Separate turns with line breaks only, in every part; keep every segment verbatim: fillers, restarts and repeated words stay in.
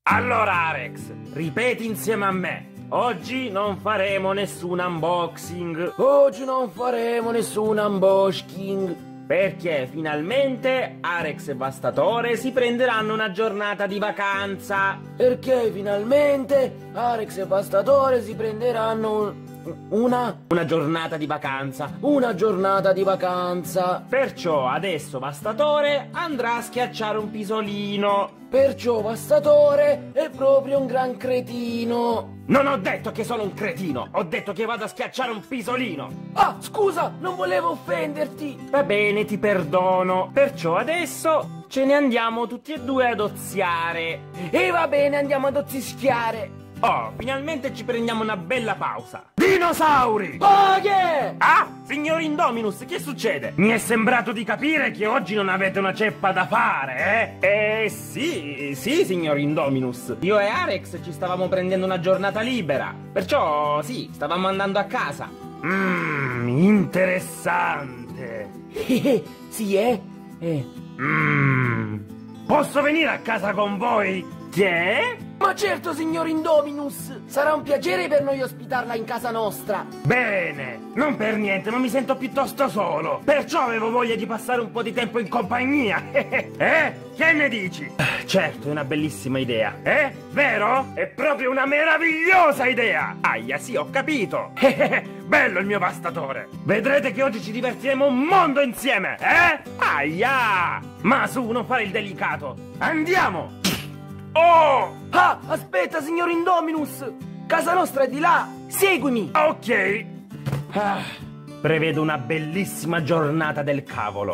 Allora Arex, ripeti insieme a me. Oggi non faremo nessun unboxing.
Oggi non faremo nessun unboxing.
Perché finalmente Arex e Vastatore si prenderanno una giornata di vacanza.
Perché finalmente Arex e Vastatore si prenderanno un... Una...
Una giornata di vacanza.
Una giornata di vacanza.
Perciò adesso Vastatore andrà a schiacciare un pisolino.
Perciò Vastatore è proprio un gran cretino.
Non ho detto che sono un cretino, ho detto che vado a schiacciare un pisolino.
Ah, scusa, non volevo offenderti.
Va bene, ti perdono. Perciò adesso ce ne andiamo tutti e due ad oziare.
E va bene, andiamo ad ozzischiare.
Oh, finalmente ci prendiamo una bella pausa. Dinosauri!
Oh, yeah!
Ah, signor Indominus, che succede? Mi è sembrato di capire che oggi non avete una ceppa da fare, eh? Eh, sì, sì, signor Indominus. Io e Arex ci stavamo prendendo una giornata libera. Perciò, sì, stavamo andando a casa. Mmm, interessante.
Sì, eh? Eh.
Mmm, posso venire a casa con voi? Che?
Ma certo, signor Indominus! Sarà un piacere per noi ospitarla in casa nostra!
Bene! Non per niente, ma mi sento piuttosto solo! Perciò avevo voglia di passare un po' di tempo in compagnia! Eh? Che ne dici? Certo, è una bellissima idea! Eh? Vero? È proprio una meravigliosa idea! Aia, sì, ho capito! Bello il mio Vastatore! Vedrete che oggi ci divertiremo un mondo insieme! Eh? Aia! Ma su, non fare il delicato! Andiamo! Oh!
Ah, aspetta, signor Indominus! Casa nostra è di là! Seguimi!
Ok! Ah, prevedo una bellissima giornata del cavolo.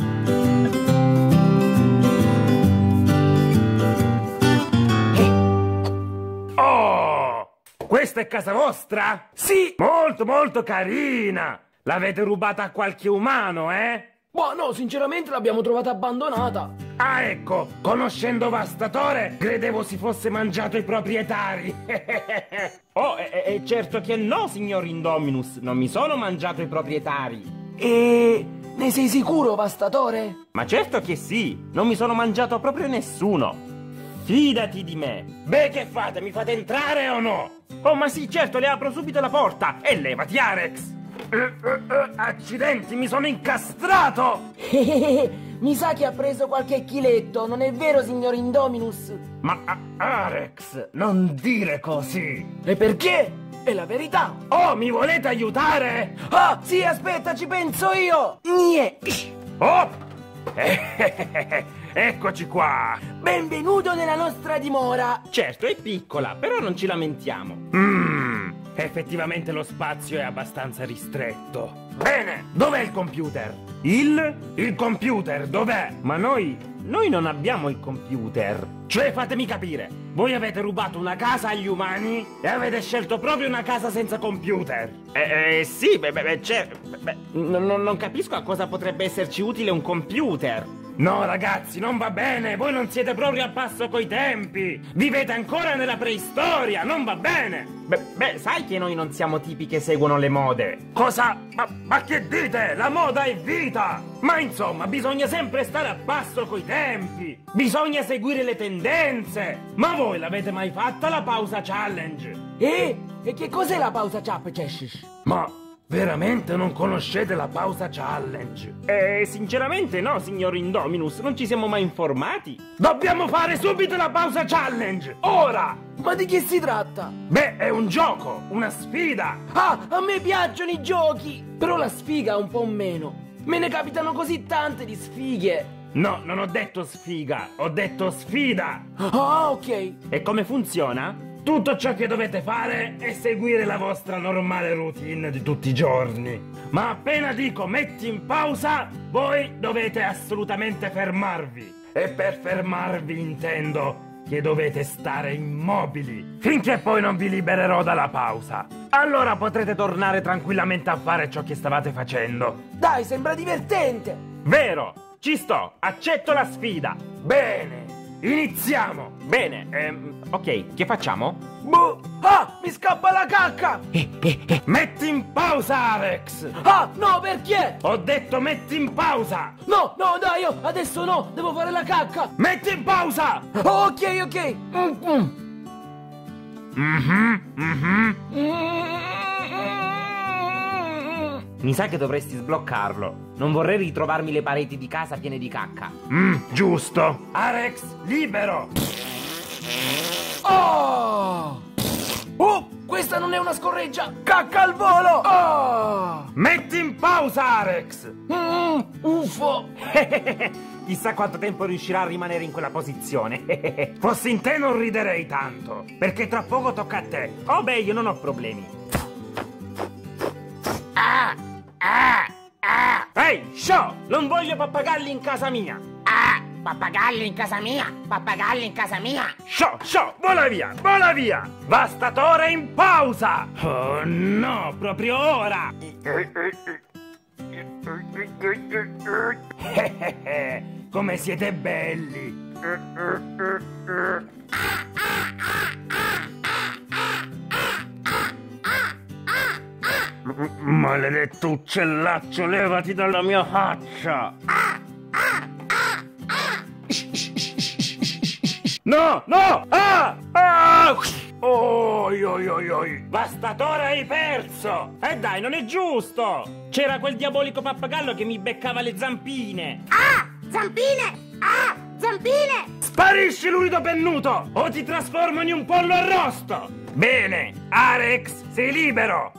Oh! Questa è casa vostra?
Sì!
Molto, molto carina! L'avete rubata a qualche umano, eh?
Boh, no, sinceramente l'abbiamo trovata abbandonata.
Ah, ecco, conoscendo Vastatore, credevo si fosse mangiato i proprietari. Oh, e, e certo che no, signor Indominus, non mi sono mangiato i proprietari.
E... ne sei sicuro, Vastatore?
Ma certo che sì, non mi sono mangiato proprio nessuno. Fidati di me. Beh, che fate, mi fate entrare o no? Oh, ma sì, certo, le apro subito la porta. E levati, Arex. Uh, uh, uh, accidenti, mi sono incastrato!
Mi sa che ha preso qualche chiletto, non è vero, signor Indominus?
Ma uh, Arex, non dire così!
E perché? È la verità!
Oh, mi volete aiutare?
Ah, sì, aspetta, ci penso io! Nie.
Oh! Eccoci qua!
Benvenuto nella nostra dimora!
Certo, è piccola, però non ci lamentiamo. Mmm, effettivamente lo spazio è abbastanza ristretto. Bene, dov'è il computer? Il? Il computer, dov'è? Ma noi... noi non abbiamo il computer. Cioè, fatemi capire, voi avete rubato una casa agli umani e avete scelto proprio una casa senza computer. Eh, eh sì, beh, beh, cioè... Beh, non, non capisco a cosa potrebbe esserci utile un computer. No, ragazzi, non va bene, voi non siete proprio a passo coi tempi. Vivete ancora nella preistoria, non va bene. Beh, beh, sai che noi non siamo tipi che seguono le mode. Cosa? Ma, ma che dite? La moda è vita! Ma insomma, bisogna sempre stare a passo coi tempi. Bisogna seguire le tendenze. Ma voi l'avete mai fatta la pausa challenge?
E? E che cos'è la pausa challenge?
Ma... veramente non conoscete la pausa challenge? Eh, sinceramente no, signor Indominus, non ci siamo mai informati. Dobbiamo fare subito la pausa challenge, ora!
Ma di che si tratta?
Beh, è un gioco, una sfida.
Ah, a me piacciono i giochi! Però la sfiga un po' meno. Me ne capitano così tante di sfighe.
No, non ho detto sfiga, ho detto sfida.
Ah, ok.
E come funziona? Tutto ciò che dovete fare è seguire la vostra normale routine di tutti i giorni. Ma appena dico metti in pausa, voi dovete assolutamente fermarvi. E per fermarvi intendo che dovete stare immobili finché poi non vi libererò dalla pausa. Allora potrete tornare tranquillamente a fare ciò che stavate facendo.
Dai, sembra divertente.
Vero, ci sto, accetto la sfida. Bene. Iniziamo! Bene, ehm, ok, che facciamo?
Boh, Ah, mi scappa la cacca!
Metti in pausa, Alex!
Ah, no, perché?
Ho detto metti in pausa!
No, no, dai, io adesso no, devo fare la cacca!
Metti in pausa!
Oh, ok, ok! Mm-mm.
Mhm, mhm.
Mm-mm.
Mi sa che dovresti sbloccarlo. Non vorrei ritrovarmi le pareti di casa piene di cacca.
Mm, giusto! Alex, libero!
Oh! Oh, questa non è una scorreggia! Cacca al volo! Oh!
Metti in pausa, Alex!
Mm, uffo!
Chissà quanto tempo riuscirà a rimanere in quella posizione.
Fossi in te non riderei tanto, perché tra poco tocca a te.
Oh beh, io non ho problemi.
Ah! Ah! Ah! Ehi, show! Non voglio pappagalli in casa mia!
Ah, pappagalli in casa mia, pappagalli in casa mia.
Show, show, vola via, vola via! Vastatore in pausa! Oh no, proprio ora! Come siete belli! Maledetto uccellaccio, levati dalla mia faccia! No, no! Ah! Ah! Oi, oi, oi, oi! Vastatore, hai perso!
Eh dai, non è giusto! C'era quel diabolico pappagallo che mi beccava le zampine!
Ah, zampine! Ah, zampine!
Sparisci, lurido pennuto! O ti trasformo in un pollo arrosto! Bene, Alex, sei libero!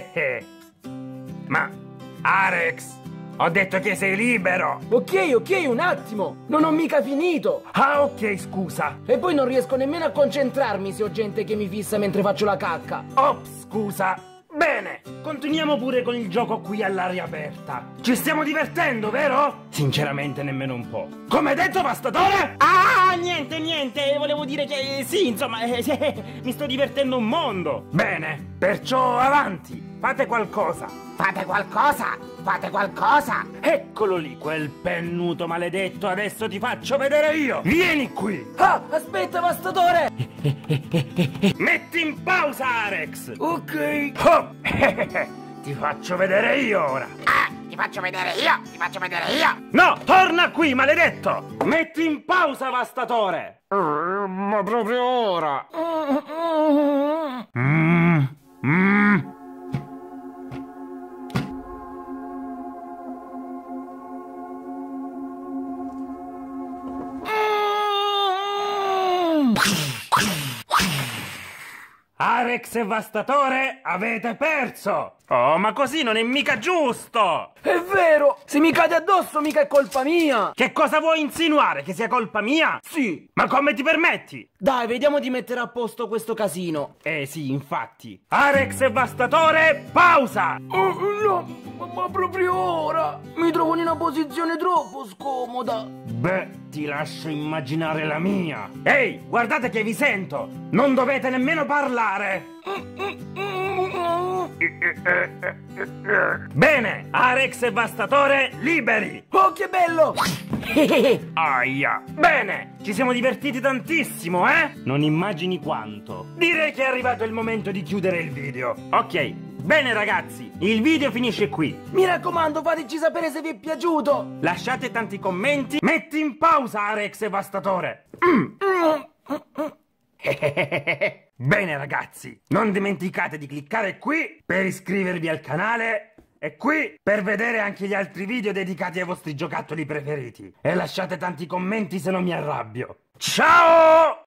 Ma, Alex, ho detto che sei libero!
Ok, ok, un attimo! Non ho mica finito!
Ah, ok, scusa!
E poi non riesco nemmeno a concentrarmi se ho gente che mi fissa mentre faccio la cacca!
Ops, scusa! Bene, continuiamo pure con il gioco qui all'aria aperta. Ci stiamo divertendo, vero? Sinceramente nemmeno un po'. Come detto, vastatore?
Ah, niente, niente, volevo dire che sì, insomma, eh, mi sto divertendo un mondo.
Bene, perciò avanti, fate qualcosa.
Fate qualcosa, fate qualcosa.
Eccolo lì, quel pennuto maledetto, adesso ti faccio vedere io. Vieni qui.
Ah, aspetta, vastatore!
Metti in pausa, Alex.
Ok.
Oh, ti faccio vedere io ora.
Ah, ti faccio vedere io, ti faccio vedere io.
No, torna qui, maledetto. Metti in pausa, vastatore. Ma proprio ora. Mm, mm. Alex e Vastatore, avete perso! Oh, ma così non è mica giusto!
È vero! Se mi cade addosso mica è colpa mia!
Che cosa vuoi insinuare? Che sia colpa mia?
Sì!
Ma come ti permetti?
Dai, vediamo di mettere a posto questo casino!
Eh sì, infatti. Alex e Vastatore, pausa!
Oh, no, ma, ma proprio ora! Mi trovo in una posizione troppo scomoda!
Beh, ti lascio immaginare la mia! Ehi, guardate che vi sento! Non dovete nemmeno parlare! Bene, Alex e Vastatore, liberi!
Oh, che bello!
Aia! Bene, ci siamo divertiti tantissimo, eh? Non immagini quanto. Direi che è arrivato il momento di chiudere il video. Ok, bene ragazzi, il video finisce qui.
Mi raccomando, fateci sapere se vi è piaciuto!
Lasciate tanti commenti. Metti in pausa, Alex e Vastatore. Mm. Bene ragazzi, non dimenticate di cliccare qui per iscrivervi al canale e qui per vedere anche gli altri video dedicati ai vostri giocattoli preferiti. E lasciate tanti commenti se non mi arrabbio. Ciao!